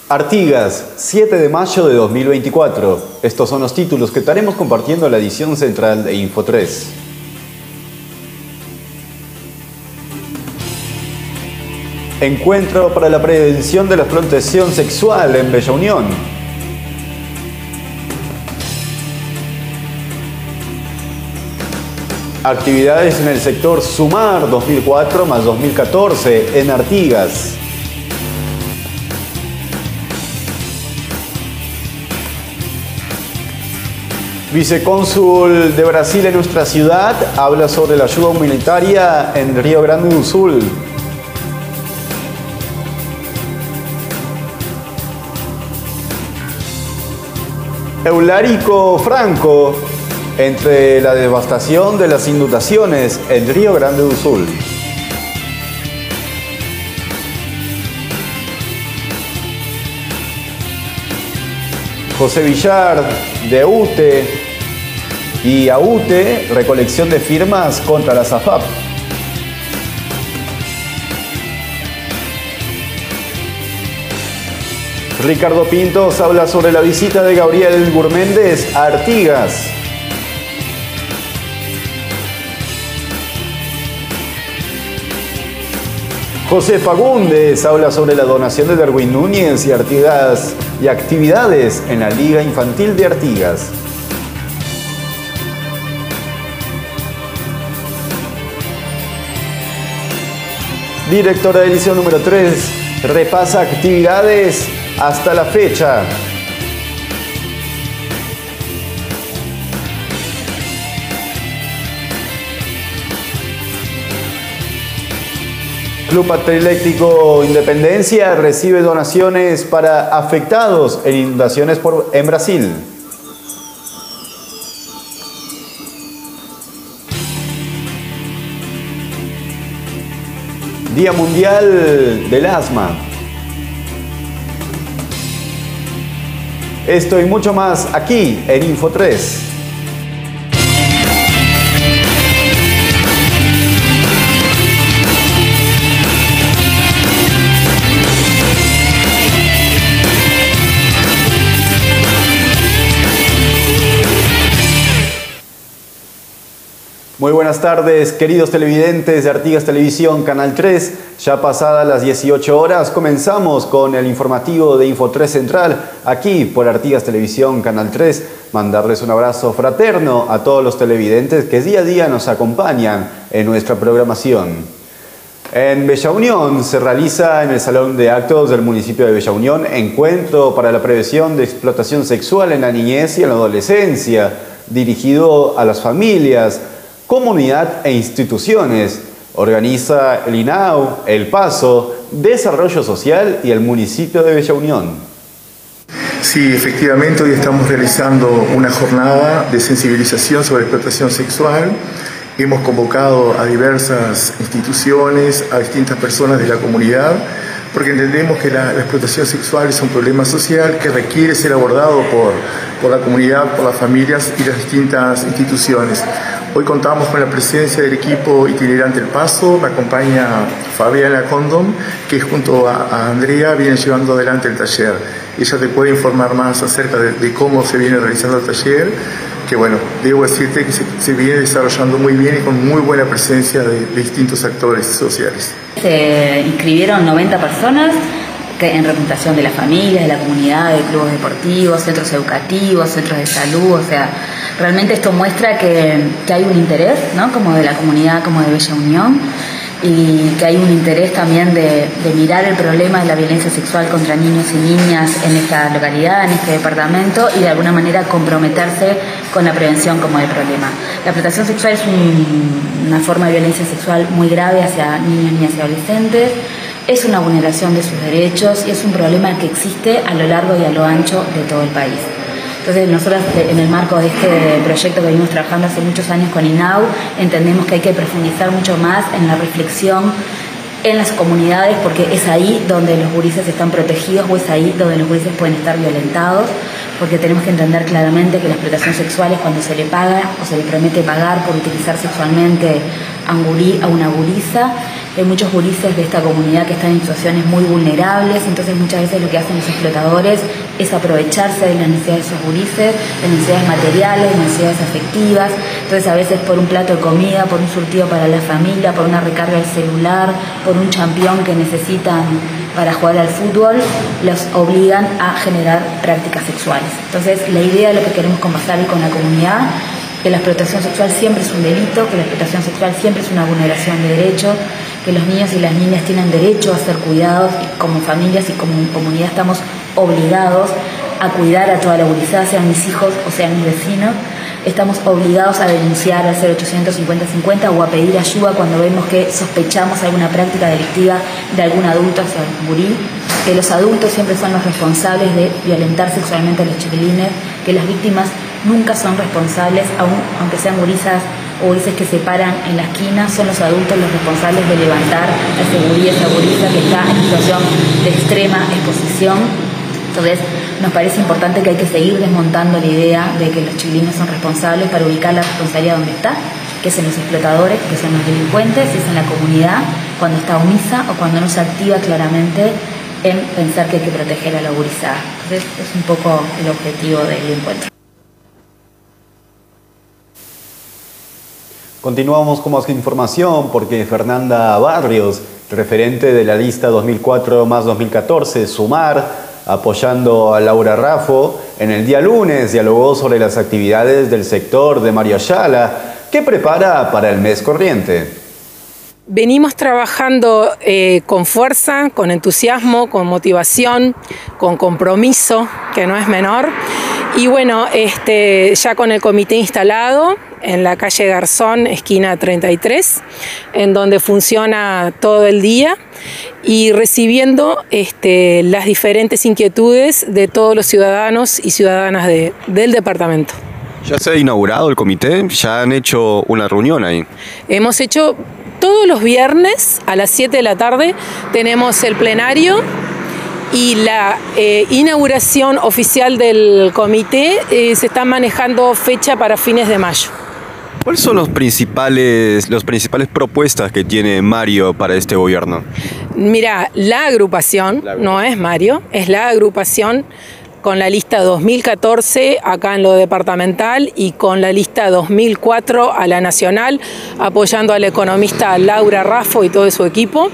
Artigas, 7 de mayo de 2024. Estos son los títulos que estaremos compartiendo en la edición central de Info 3. Encuentro para la prevención de la explotación sexual en Bella Unión. Actividades en el sector Sumar 2004 más 2014 en Artigas. Vicecónsul de Brasil en nuestra ciudad habla sobre la ayuda humanitaria en Río Grande do Sul. Eulárico Franco, entre la devastación de las inundaciones en Río Grande do Sul. José Villar, de AUTE y AUTE, recolección de firmas contra la SAFAP. Ricardo Pintos habla sobre la visita de Gabriel Gurméndez a Artigas. José Fagundes habla sobre la donación de Darwin Núñez y Artigas y actividades en la Liga Infantil de Artigas. Directora de edición número 3 repasa actividades hasta la fecha. Club Atlético Independencia recibe donaciones para afectados en inundaciones en Brasil. Día Mundial del Asma. Esto y mucho más aquí en Info 3. Muy buenas tardes, queridos televidentes de Artigas Televisión, Canal 3. Ya pasadas las 18 horas, comenzamos con el informativo de Info 3 Central, aquí por Artigas Televisión, Canal 3. Mandarles un abrazo fraterno a todos los televidentes que día a día nos acompañan en nuestra programación. En Bella Unión se realiza en el Salón de Actos del municipio de Bella Unión encuentro para la prevención de explotación sexual en la niñez y en la adolescencia, dirigido a las familias, comunidad e instituciones. Organiza el INAU, El Paso, Desarrollo Social y el municipio de Bella Unión. Sí, efectivamente hoy estamos realizando una jornada de sensibilización sobre explotación sexual. Hemos convocado a diversas instituciones, a distintas personas de la comunidad, porque entendemos que la explotación sexual es un problema social que requiere ser abordado por la comunidad, por las familias y las distintas instituciones. Hoy contamos con la presencia del equipo itinerante El Paso, me acompaña Fabiana Condom, que junto a Andrea vienen llevando adelante el taller. Ella te puede informar más acerca de cómo se viene realizando el taller, que bueno, debo decirte que se viene desarrollando muy bien y con muy buena presencia de distintos actores sociales. Se inscribieron 90 personas en representación de las familias, de la comunidad, de clubes deportivos, centros educativos, centros de salud. O sea, realmente esto muestra que hay un interés, ¿no?, como de la comunidad, como de Bella Unión, y que hay un interés también de mirar el problema de la violencia sexual contra niños y niñas en esta localidad, en este departamento, y de alguna manera comprometerse con la prevención como del problema. La explotación sexual es una forma de violencia sexual muy grave hacia niños, niñas y adolescentes. Es una vulneración de sus derechos y es un problema que existe a lo largo y a lo ancho de todo el país. Entonces nosotros, en el marco de este proyecto que venimos trabajando hace muchos años con INAU, entendemos que hay que profundizar mucho más en la reflexión en las comunidades, porque es ahí donde los gurises están protegidos, o es ahí donde los gurises pueden estar violentados, porque tenemos que entender claramente que la explotación sexual es cuando se le paga o se le promete pagar por utilizar sexualmente a un gurí, a una gurisa. Hay muchos gurises de esta comunidad que están en situaciones muy vulnerables, entonces muchas veces lo que hacen los explotadores es aprovecharse de las necesidades de esos gurises, de necesidades materiales, de necesidades afectivas. Entonces a veces por un plato de comida, por un surtido para la familia, por una recarga del celular, por un champión que necesitan para jugar al fútbol, los obligan a generar prácticas sexuales. Entonces la idea de lo que queremos conversar con la comunidad, que la explotación sexual siempre es un delito, que la explotación sexual siempre es una vulneración de derechos, que los niños y las niñas tienen derecho a ser cuidados y como familias y como comunidad estamos obligados a cuidar a toda la gurizada, sean mis hijos o sean mis vecinos. Estamos obligados a denunciar al 0800 5050 o a pedir ayuda cuando vemos que sospechamos alguna práctica delictiva de algún adulto hacia el gurí, que los adultos siempre son los responsables de violentar sexualmente a los chiquilines, que las víctimas nunca son responsables, aunque sean gurisas o gurises que se paran en la esquina, son los adultos los responsables de levantar a ese gurí, a esa gurisa que está en situación de extrema exposición. Entonces nos parece importante que hay que seguir desmontando la idea de que los chiquilines son responsables para ubicar la responsabilidad donde está, que es en los explotadores, que son los delincuentes, y es en la comunidad cuando está omisa o cuando no se activa claramente en pensar que hay que proteger a la gurizada. Entonces es un poco el objetivo del encuentro. Continuamos con más información porque Fernanda Barrios, referente de la lista 2004 más 2014, Sumar, apoyando a Laura Raffo, en el día lunes dialogó sobre las actividades del sector de Mario Ayala, que prepara para el mes corriente. Venimos trabajando con fuerza, con entusiasmo, con motivación, con compromiso, que no es menor. Y bueno, ya con el comité instalado en la calle Garzón, esquina 33, en donde funciona todo el día y recibiendo las diferentes inquietudes de todos los ciudadanos y ciudadanas del departamento. ¿Ya se ha inaugurado el comité? ¿Ya han hecho una reunión ahí? Hemos hecho todos los viernes a las 7 de la tarde, tenemos el plenario y la inauguración oficial del comité. Se está manejando fecha para fines de mayo. ¿Cuáles son las principales propuestas que tiene Mario para este gobierno? Mira, la agrupación, no es Mario, es la agrupación con la lista 2014 acá en lo departamental y con la lista 2004 a la nacional, apoyando a la economista Laura Raffo y todo su equipo.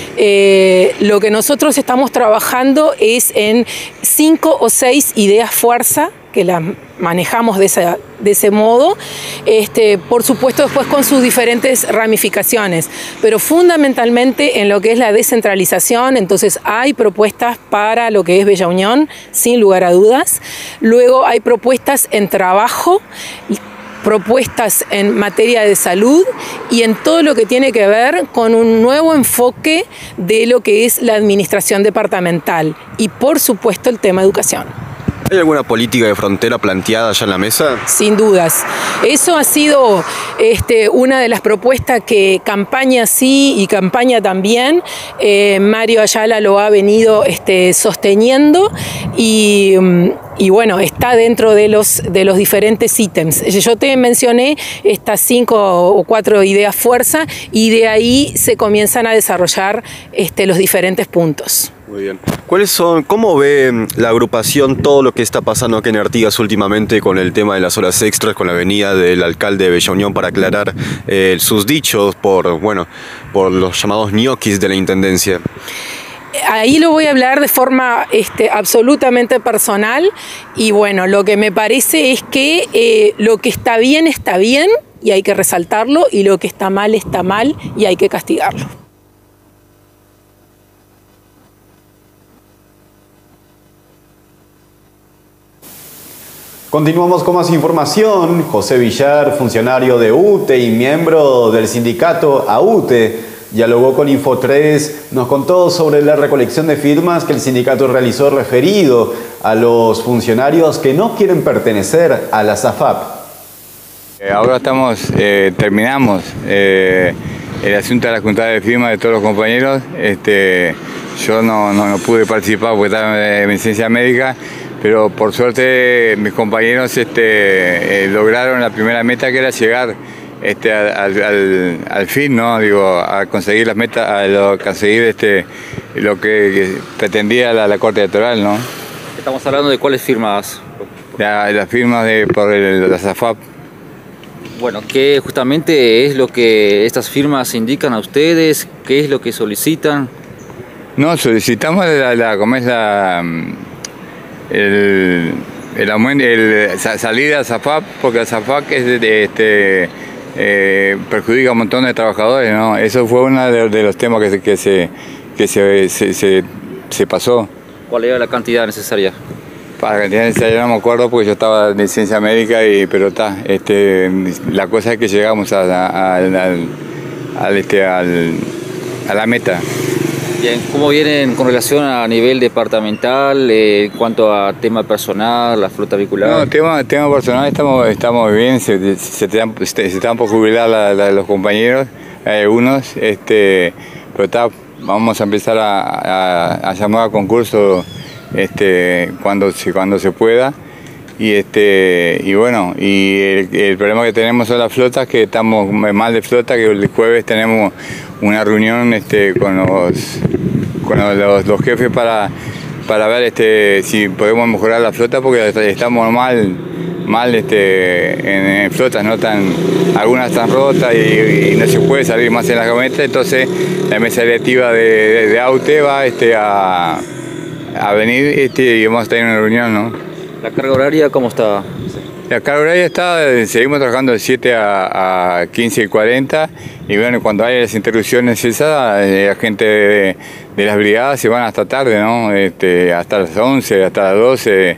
Lo que nosotros estamos trabajando es en 5 o 6 ideas fuerza, que las manejamos de ese modo, por supuesto después con sus diferentes ramificaciones, pero fundamentalmente en lo que es la descentralización. Entonces hay propuestas para lo que es Bella Unión, sin lugar a dudas. Luego hay propuestas en trabajo, propuestas en materia de salud y en todo lo que tiene que ver con un nuevo enfoque de lo que es la administración departamental y por supuesto el tema educación. ¿Hay alguna política de frontera planteada ya en la mesa? Sin dudas. Eso ha sido una de las propuestas que campaña sí y campaña también. Mario Ayala lo ha venido sosteniendo y bueno, está dentro de los diferentes ítems. Yo te mencioné estas 5 o 4 ideas fuerza y de ahí se comienzan a desarrollar los diferentes puntos. Muy bien. ¿Cómo ve la agrupación todo lo que está pasando aquí en Artigas últimamente con el tema de las horas extras, con la venida del alcalde de Bella Unión para aclarar sus dichos por los llamados ñoquis de la intendencia? Ahí lo voy a hablar de forma absolutamente personal y bueno, lo que me parece es que lo que está bien y hay que resaltarlo y lo que está mal y hay que castigarlo. Continuamos con más información. José Villar, funcionario de UTE y miembro del sindicato AUTE, dialogó con Info3, nos contó sobre la recolección de firmas que el sindicato realizó referido a los funcionarios que no quieren pertenecer a la SAFAP. Ahora terminamos el asunto de la juntada de firmas de todos los compañeros. Yo no pude participar porque estaba en licencia médica, pero por suerte mis compañeros lograron la primera meta, que era llegar al fin, ¿no? Digo, a conseguir las metas, a conseguir lo que pretendía la Corte Electoral, ¿no? Estamos hablando de cuáles firmas. Las firmas por la SAFAP. Bueno, ¿qué justamente es lo que estas firmas indican a ustedes? ¿Qué es lo que solicitan? No, solicitamos el aumento, salida a SAFAP, porque la SAFAP perjudica a un montón de trabajadores, ¿no? Eso fue uno de los temas que se pasó. ¿Cuál era la cantidad necesaria? Para la cantidad necesaria no me acuerdo porque yo estaba en ciencia médica, pero está. La cosa es que llegamos a la meta. Bien, ¿cómo vienen con relación a nivel departamental en cuanto a tema personal, la flota vehicular? No, tema personal estamos bien, se están por jubilar los compañeros, algunos, pero vamos a empezar a llamar a concurso cuando se pueda. Y bueno, el problema que tenemos son las flotas, que estamos mal de flota, que el jueves tenemos una reunión con los jefes para ver si podemos mejorar la flota, porque estamos mal en flotas, ¿no? Algunas están rotas y no se puede salir más en la camioneta. Entonces la mesa directiva de AUTE va a venir y vamos a tener una reunión, ¿no? ¿La carga horaria cómo está? La carga horaria seguimos trabajando de 7 a 15:40, y bueno, cuando hay las interrupciones esas, la gente de las brigadas se van hasta tarde, ¿no? Hasta las 11, hasta las 12.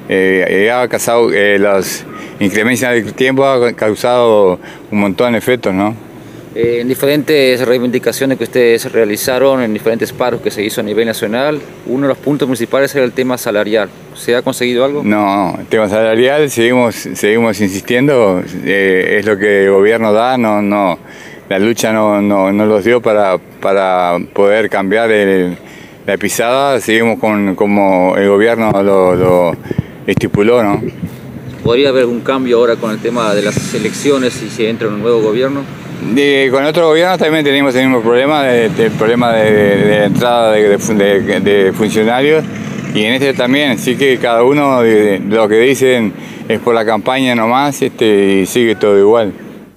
Las inclemencias del tiempo ha causado un montón de efectos, ¿no? En diferentes reivindicaciones que ustedes realizaron, en diferentes paros que se hizo a nivel nacional, uno de los puntos principales era el tema salarial. ¿Se ha conseguido algo? No, el tema salarial seguimos insistiendo, es lo que el gobierno da, no, la lucha no los dio para poder cambiar la pisada, seguimos como el gobierno lo estipuló, ¿no? ¿Podría haber algún cambio ahora con el tema de las elecciones si se entra en un nuevo gobierno? Con otro gobierno también tenemos el mismo problema, el problema de entrada de funcionarios, y en también, así que cada uno lo que dicen es por la campaña nomás, y sigue todo igual.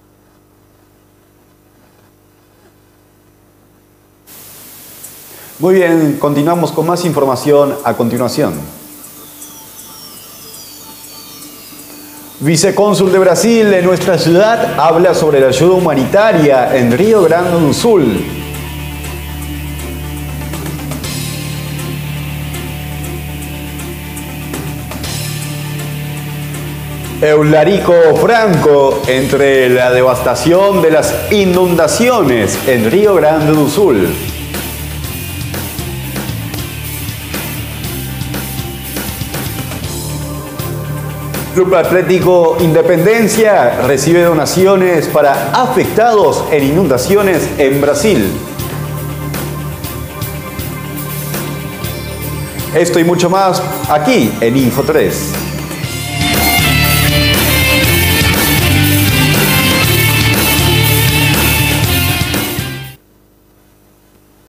Muy bien, continuamos con más información a continuación. Vicecónsul de Brasil en nuestra ciudad habla sobre la ayuda humanitaria en Río Grande do Sul. Eularico Franco entre la devastación de las inundaciones en Río Grande do Sul. Club Atlético Independencia recibe donaciones para afectados en inundaciones en Brasil. Esto y mucho más aquí en Info 3.